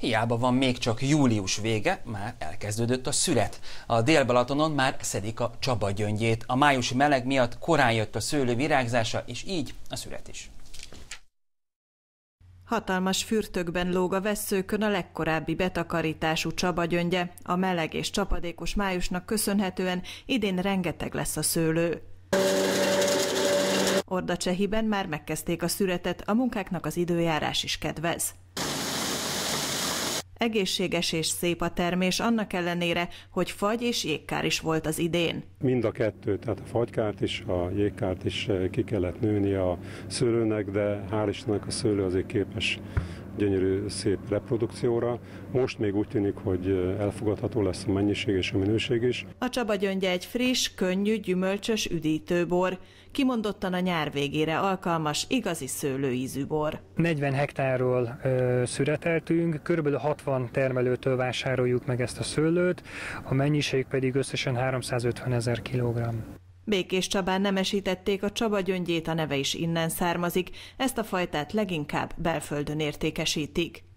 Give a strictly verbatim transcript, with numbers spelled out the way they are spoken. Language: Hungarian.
Hiába van még csak július vége, már elkezdődött a szület. A Dél-Balatonon már szedik a csabagyöngyét. A májusi meleg miatt korán jött a szőlő virágzása, és így a szület is. Hatalmas fürtökben lóg a vesszőkön a legkorábbi betakarítású csabagyöngye. A meleg és csapadékos májusnak köszönhetően idén rengeteg lesz a szőlő. Ordacsehiben már megkezdték a szüretet, a munkáknak az időjárás is kedvez. Egészséges és szép a termés, annak ellenére, hogy fagy és jégkár is volt az idén. Mind a kettő, tehát a fagykárt is, a jégkárt is ki kellett nőni a szőlőnek, de hál' Istennek a szőlő azért képes gyönyörű, szép reprodukcióra. Most még úgy tűnik, hogy elfogadható lesz a mennyiség és a minőség is. A csabagyöngye egy friss, könnyű, gyümölcsös üdítőbor. Kimondottan a nyár végére alkalmas, igazi szőlőízű bor. negyven hektárról ö, szüreteltünk, körülbelül hatvan termelőtől vásároljuk meg ezt a szőlőt, a mennyiség pedig összesen háromszázötven ezer kilogramm. Békés Csabán nemesítették a csabagyöngyét, a neve is innen származik. Ezt a fajtát leginkább belföldön értékesítik.